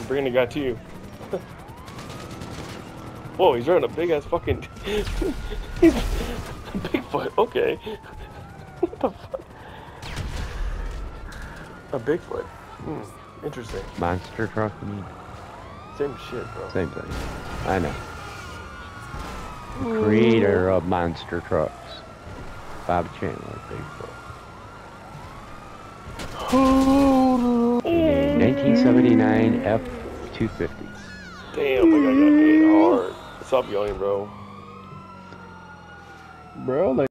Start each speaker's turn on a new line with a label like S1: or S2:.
S1: I'm bringing the guy to you. Whoa, he's running a big ass fucking. He's Bigfoot. Okay. What the fuck? A Bigfoot. Interesting.
S2: Monster truck, you mean?
S1: Same shit, bro.
S2: Same thing. I know. The creator of monster trucks, Bob Chandler, Bigfoot. 1979 F-250.
S1: Damn, my guy got hit hard. Stop yelling, bro.
S2: Bro,